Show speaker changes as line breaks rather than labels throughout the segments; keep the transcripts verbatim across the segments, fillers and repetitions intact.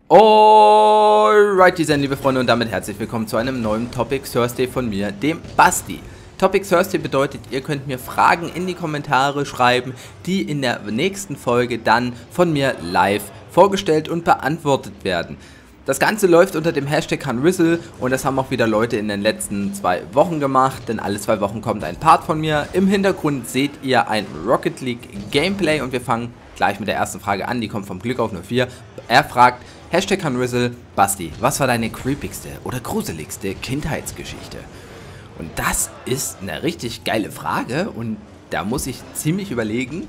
Alright, diese liebe Freunde, und damit herzlich willkommen zu einem neuen Topic Thursday von mir, dem Basti. Topic Thursday bedeutet, ihr könnt mir Fragen in die Kommentare schreiben, die in der nächsten Folge dann von mir live vorgestellt und beantwortet werden. Das Ganze läuft unter dem Hashtag Hanrizzle und das haben auch wieder Leute in den letzten zwei Wochen gemacht, denn alle zwei Wochen kommt ein Part von mir. Im Hintergrund seht ihr ein Rocket League Gameplay und wir fangen gleich mit der ersten Frage an, die kommt vom Glück auf null vier. Er fragt, Hashtag Hanrizzle, Basti, was war deine creepigste oder gruseligste Kindheitsgeschichte? Und das ist eine richtig geile Frage und da muss ich ziemlich überlegen.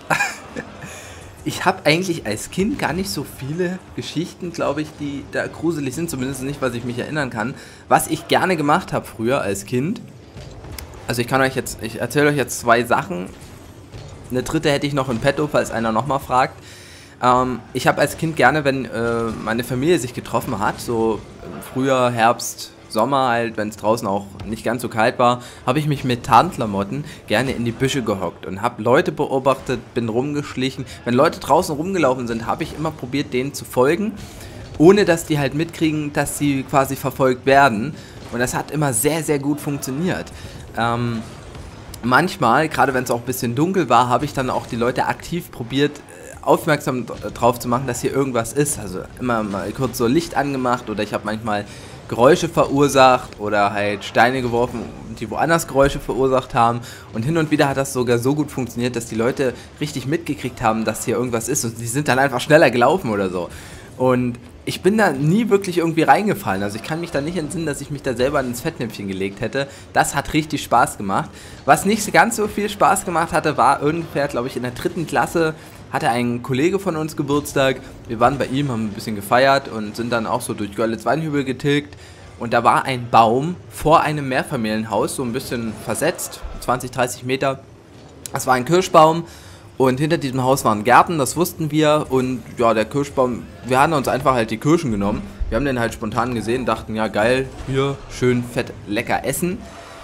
Ich habe eigentlich als Kind gar nicht so viele Geschichten, glaube ich, die da gruselig sind, zumindest nicht, was ich mich erinnern kann. Was ich gerne gemacht habe früher als Kind, also ich kann euch jetzt, ich erzähle euch jetzt zwei Sachen. Eine dritte hätte ich noch in petto, falls einer nochmal fragt. Ähm, ich habe als Kind gerne, wenn äh, meine Familie sich getroffen hat, so Frühjahr, Herbst, Sommer halt, wenn es draußen auch nicht ganz so kalt war, habe ich mich mit Tarnklamotten gerne in die Büsche gehockt und habe Leute beobachtet, bin rumgeschlichen. Wenn Leute draußen rumgelaufen sind, habe ich immer probiert, denen zu folgen, ohne dass die halt mitkriegen, dass sie quasi verfolgt werden. Und das hat immer sehr, sehr gut funktioniert. Ähm, manchmal, gerade wenn es auch ein bisschen dunkel war, habe ich dann auch die Leute aktiv probiert, aufmerksam drauf zu machen, dass hier irgendwas ist. Also immer mal kurz so Licht angemacht oder ich habe manchmal Geräusche verursacht oder halt Steine geworfen, die woanders Geräusche verursacht haben. Und hin und wieder hat das sogar so gut funktioniert, dass die Leute richtig mitgekriegt haben, dass hier irgendwas ist und die sind dann einfach schneller gelaufen oder so. Und ich bin da nie wirklich irgendwie reingefallen. Also ich kann mich da nicht entsinnen, dass ich mich da selber ins Fettnäpfchen gelegt hätte. Das hat richtig Spaß gemacht. Was nicht ganz so viel Spaß gemacht hatte, war ungefähr, glaube ich, in der dritten Klasse hatte ein Kollege von uns Geburtstag. Wir waren bei ihm, haben ein bisschen gefeiert und sind dann auch so durch Görlitz-Weinhübel getilgt. Und da war ein Baum vor einem Mehrfamilienhaus, so ein bisschen versetzt, zwanzig, dreißig Meter. Das war ein Kirschbaum und hinter diesem Haus waren Gärten, das wussten wir. Und ja, der Kirschbaum, wir hatten uns einfach halt die Kirschen genommen. Wir haben den halt spontan gesehen, dachten, ja geil, hier schön fett lecker essen.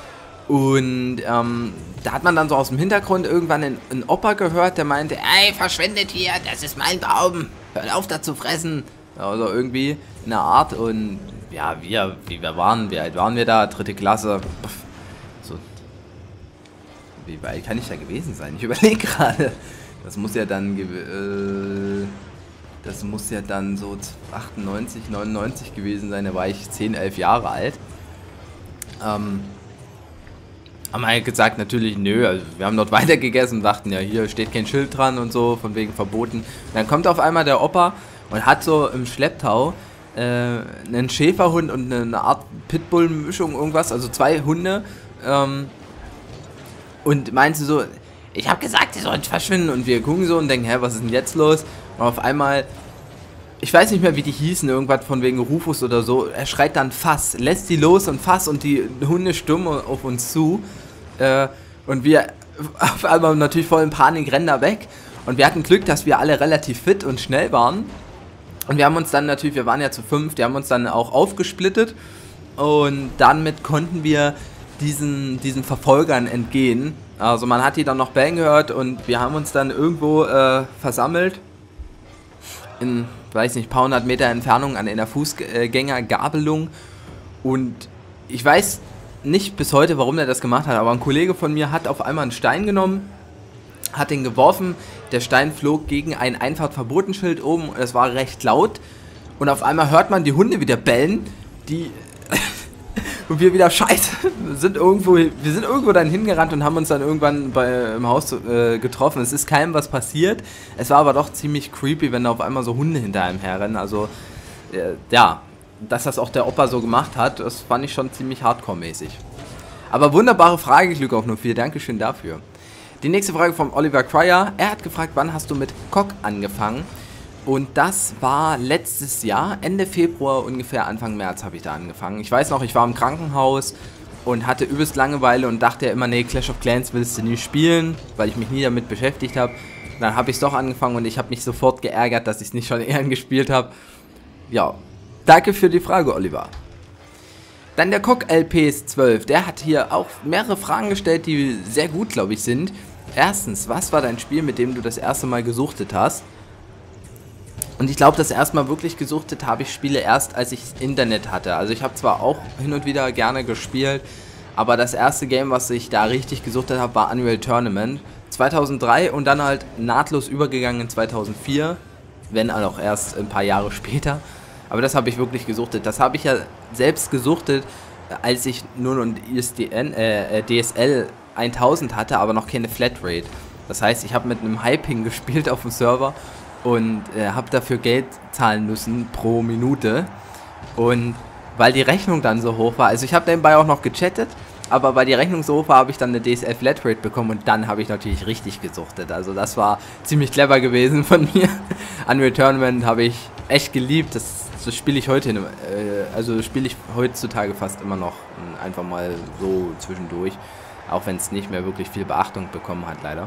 Und ähm, da hat man dann so aus dem Hintergrund irgendwann einen, einen Opa gehört, der meinte, ey, verschwendet hier, das ist mein Baum, hört auf da zu fressen. Also irgendwie in der Art. Und ja, wir, wie wir waren, wie alt waren wir da? Dritte Klasse. So, wie weit kann ich da gewesen sein? Ich überlege gerade. Das muss ja dann, äh, das muss ja dann so achtundneunzig, neunundneunzig gewesen sein. Da war ich zehn, elf Jahre alt. Ähm... Haben wir gesagt, natürlich nö, also wir haben dort weiter gegessen und dachten, ja hier steht kein Schild dran und so, von wegen verboten. Und dann kommt auf einmal der Opa und hat so im Schlepptau äh, einen Schäferhund und eine Art Pitbull-Mischung, irgendwas, also zwei Hunde. Ähm, und meinte so, ich habe gesagt, die sollen verschwinden. Und wir gucken so und denken, hä, was ist denn jetzt los? Und auf einmal, ich weiß nicht mehr, wie die hießen, irgendwas von wegen Rufus oder so. Er schreit dann Fass, lässt die los und Fass und die Hunde stürmen auf uns zu. Äh, und wir auf einmal natürlich voll in Panik rennen da weg. Und wir hatten Glück, dass wir alle relativ fit und schnell waren. Und wir haben uns dann natürlich, wir waren ja zu fünf, die haben uns dann auch aufgesplittet. Und damit konnten wir diesen, diesen Verfolgern entgehen. Also man hat die dann noch bellen gehört und wir haben uns dann irgendwo äh, versammelt. In, weiß nicht, ein paar hundert Meter Entfernung an einer Fußgängergabelung. Und ich weiß nicht bis heute, warum er das gemacht hat, aber ein Kollege von mir hat auf einmal einen Stein genommen, hat den geworfen, der Stein flog gegen ein Einfahrtverbotenschild oben, es war recht laut und auf einmal hört man die Hunde wieder bellen, die und wir wieder scheiße, sind irgendwo, wir sind irgendwo dann hingerannt und haben uns dann irgendwann bei, im Haus äh, getroffen. Es ist keinem was passiert, es war aber doch ziemlich creepy, wenn da auf einmal so Hunde hinter einem herrennen, also äh, ja, dass das auch der Opa so gemacht hat, das fand ich schon ziemlich hardcore-mäßig. Aber wunderbare Frage, Glück auf null vier, Dankeschön dafür. Die nächste Frage von Oliver Cryer, er hat gefragt, wann hast du mit Cock angefangen? Und das war letztes Jahr, Ende Februar, ungefähr Anfang März habe ich da angefangen. Ich weiß noch, ich war im Krankenhaus und hatte übelst Langeweile und dachte ja immer, nee, Clash of Clans willst du nie spielen, weil ich mich nie damit beschäftigt habe. Dann habe ich es doch angefangen und ich habe mich sofort geärgert, dass ich es nicht schon eher gespielt habe. Ja, danke für die Frage, Oliver. Dann der Cock L P S zwölf, der hat hier auch mehrere Fragen gestellt, die sehr gut, glaube ich, sind. Erstens, was war dein Spiel, mit dem du das erste Mal gesuchtet hast? Und ich glaube, das erste Mal wirklich gesuchtet habe ich Spiele erst, als ich das Internet hatte. Also ich habe zwar auch hin und wieder gerne gespielt, aber das erste Game, was ich da richtig gesuchtet habe, war Unreal Tournament zweitausenddrei und dann halt nahtlos übergegangen in zweitausendvier, wenn auch erst ein paar Jahre später. Aber das habe ich wirklich gesuchtet. Das habe ich ja selbst gesuchtet, als ich nur ein I S D N, äh, D S L tausend hatte, aber noch keine Flatrate. Das heißt, ich habe mit einem Hyping gespielt auf dem Server und äh, habe dafür Geld zahlen müssen pro Minute. Und weil die Rechnung dann so hoch war, also ich habe nebenbei auch noch gechattet, aber weil die Rechnung so hoch war, habe ich dann eine D S L Flatrate bekommen und dann habe ich natürlich richtig gesuchtet. Also das war ziemlich clever gewesen von mir. Unreal Tournament habe ich echt geliebt. Das, das spiele ich heute, äh, also spiele ich heutzutage fast immer noch, einfach mal so zwischendurch, auch wenn es nicht mehr wirklich viel Beachtung bekommen hat, leider.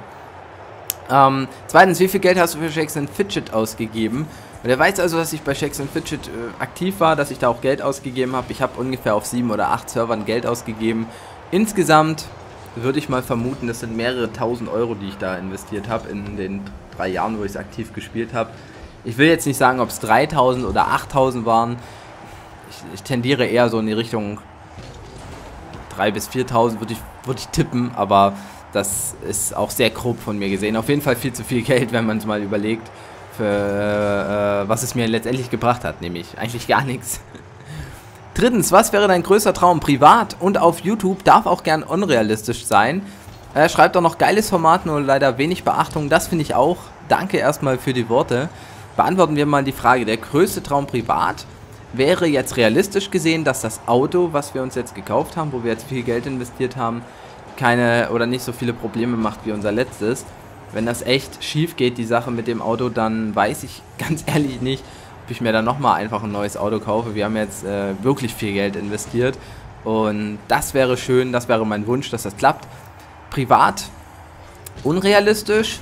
Ähm, zweitens, wie viel Geld hast du für Shakes and Fidget ausgegeben? Und er weiß also, dass ich bei Shakes and Fidget äh, aktiv war, dass ich da auch Geld ausgegeben habe. Ich habe ungefähr auf sieben oder acht Servern Geld ausgegeben. Insgesamt würde ich mal vermuten, das sind mehrere tausend Euro, die ich da investiert habe in den drei Jahren, wo ich es aktiv gespielt habe. Ich will jetzt nicht sagen, ob es dreitausend oder achttausend waren. Ich, ich tendiere eher so in die Richtung dreitausend bis viertausend, würde ich, würd ich tippen, aber das ist auch sehr grob von mir gesehen. Auf jeden Fall viel zu viel Geld, wenn man es mal überlegt, für äh, was es mir letztendlich gebracht hat, nämlich eigentlich gar nichts. Drittens, was wäre dein größter Traum privat und auf YouTube? Darf auch gern unrealistisch sein. Er schreibt auch noch geiles Format, nur leider wenig Beachtung. Das finde ich auch. Danke erstmal für die Worte. Beantworten wir mal die Frage. Der größte Traum privat wäre jetzt realistisch gesehen, dass das Auto, was wir uns jetzt gekauft haben, wo wir jetzt viel Geld investiert haben, keine oder nicht so viele Probleme macht wie unser letztes. Wenn das echt schief geht, die Sache mit dem Auto, dann weiß ich ganz ehrlich nicht, ob ich mir dann nochmal einfach ein neues Auto kaufe. Wir haben jetzt äh, wirklich viel Geld investiert und das wäre schön, das wäre mein Wunsch, dass das klappt. Privat, unrealistisch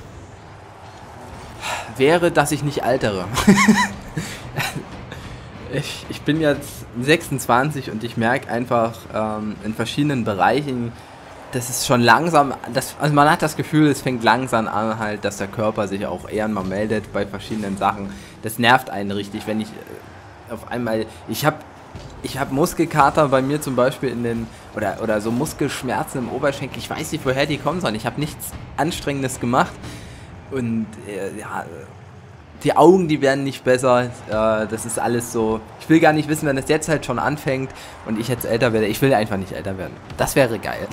wäre, dass ich nicht altere. ich, ich bin jetzt sechsundzwanzig und ich merke einfach ähm, in verschiedenen Bereichen, das ist schon langsam, das, also man hat das Gefühl, es fängt langsam an halt, dass der Körper sich auch eher mal meldet bei verschiedenen Sachen. Das nervt einen richtig, wenn ich äh, auf einmal, ich habe ich hab Muskelkater bei mir zum Beispiel in den, oder, oder so Muskelschmerzen im Oberschenkel, ich weiß nicht, woher die kommen sollen, ich habe nichts Anstrengendes gemacht und äh, ja, die Augen, die werden nicht besser, äh, das ist alles so, ich will gar nicht wissen, wenn das jetzt halt schon anfängt und ich jetzt älter werde, ich will einfach nicht älter werden. Das wäre geil.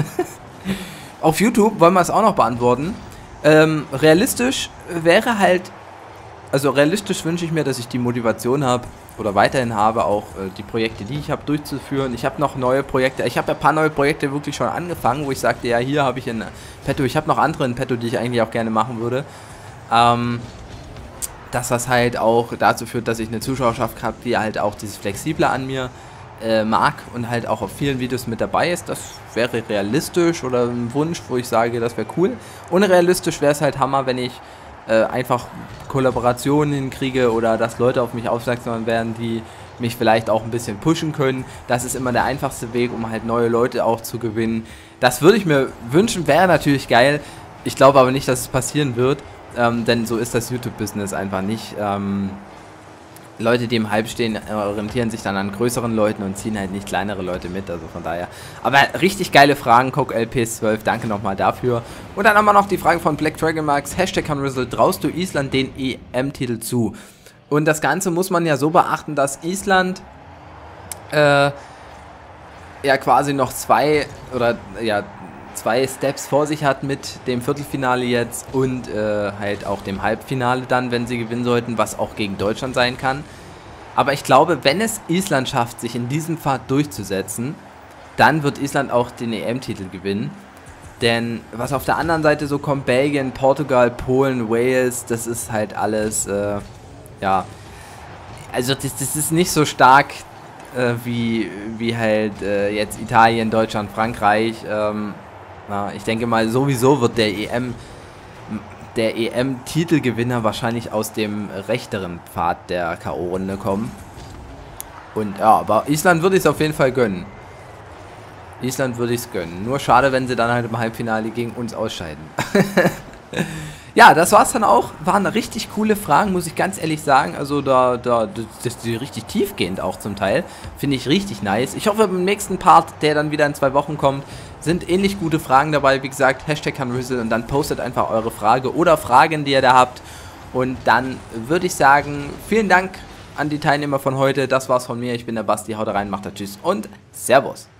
Auf YouTube wollen wir es auch noch beantworten. Ähm, realistisch wäre halt, also realistisch wünsche ich mir, dass ich die Motivation habe oder weiterhin habe, auch äh, die Projekte, die ich habe, durchzuführen. Ich habe noch neue Projekte, ich habe ja ein paar neue Projekte wirklich schon angefangen, wo ich sagte, ja, hier habe ich in petto, ich habe noch andere in petto, die ich eigentlich auch gerne machen würde. Ähm, dass das halt auch dazu führt, dass ich eine Zuschauerschaft habe, die halt auch dieses Flexible an mir äh, mag und halt auch auf vielen Videos mit dabei ist. Das wäre realistisch oder ein Wunsch, wo ich sage, das wäre cool. Unrealistisch wäre es halt Hammer, wenn ich äh, einfach Kollaborationen hinkriege oder dass Leute auf mich aufmerksam werden, die mich vielleicht auch ein bisschen pushen können. Das ist immer der einfachste Weg, um halt neue Leute auch zu gewinnen. Das würde ich mir wünschen, wäre natürlich geil. Ich glaube aber nicht, dass es passieren wird. Ähm, denn so ist das YouTube-Business einfach nicht. Ähm, Leute, die im Hype stehen, orientieren sich dann an größeren Leuten und ziehen halt nicht kleinere Leute mit, also von daher. Aber richtig geile Fragen, Coke L P S zwölf, danke nochmal dafür. Und dann haben wir noch die Frage von Black Dragon Max, Hashtag Unreal, traust du Island den E M-Titel zu? Und das Ganze muss man ja so beachten, dass Island äh, ja quasi noch zwei oder ja zwei Steps vor sich hat mit dem Viertelfinale jetzt und äh, halt auch dem Halbfinale dann, wenn sie gewinnen sollten, was auch gegen Deutschland sein kann. Aber ich glaube, wenn es Island schafft, sich in diesem Pfad durchzusetzen, dann wird Island auch den E M-Titel gewinnen. Denn was auf der anderen Seite so kommt, Belgien, Portugal, Polen, Wales, das ist halt alles, äh, ja, also das, das ist nicht so stark äh, wie, wie halt äh, jetzt Italien, Deutschland, Frankreich. Ähm, na, ich denke mal, sowieso wird der E M, der E M-Titelgewinner wahrscheinlich aus dem rechteren Pfad der K O-Runde kommen. Und ja, aber Island würde ich es auf jeden Fall gönnen. Island würde ich es gönnen. Nur schade, wenn sie dann halt im Halbfinale gegen uns ausscheiden. Ja, das war's dann auch. Waren richtig coole Fragen, muss ich ganz ehrlich sagen. Also da, da, das ist richtig tiefgehend auch zum Teil. Finde ich richtig nice. Ich hoffe, im nächsten Part, der dann wieder in zwei Wochen kommt, sind ähnlich gute Fragen dabei. Wie gesagt, Hashtag Hanrizzle und dann postet einfach eure Frage oder Fragen, die ihr da habt. Und dann würde ich sagen, vielen Dank an die Teilnehmer von heute. Das war's von mir. Ich bin der Basti. Haut rein, macht das. Tschüss und Servus.